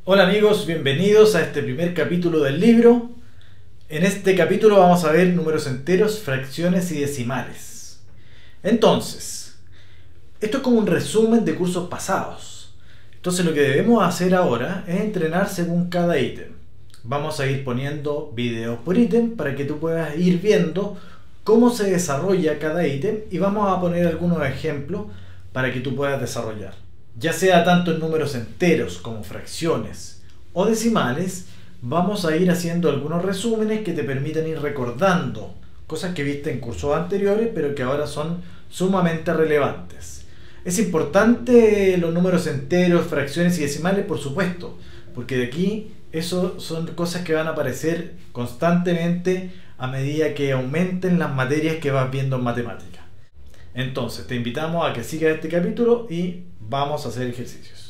Hola amigos, bienvenidos a este primer capítulo del libro. En este capítulo vamos a ver números enteros, fracciones y decimales. Entonces, esto es como un resumen de cursos pasados. Entonces lo que debemos hacer ahora es entrenar según cada ítem. Vamos a ir poniendo videos por ítem para que tú puedas ir viendo cómo se desarrolla cada ítem y vamos a poner algunos ejemplos para que tú puedas desarrollar. Ya sea tanto en números enteros como fracciones o decimales, vamos a ir haciendo algunos resúmenes que te permitan ir recordando cosas que viste en cursos anteriores pero que ahora son sumamente relevantes. Es importante los números enteros, fracciones y decimales, por supuesto, porque de aquí eso son cosas que van a aparecer constantemente a medida que aumenten las materias que vas viendo en matemáticas. Entonces te invitamos a que sigas este capítulo y vamos a hacer ejercicios.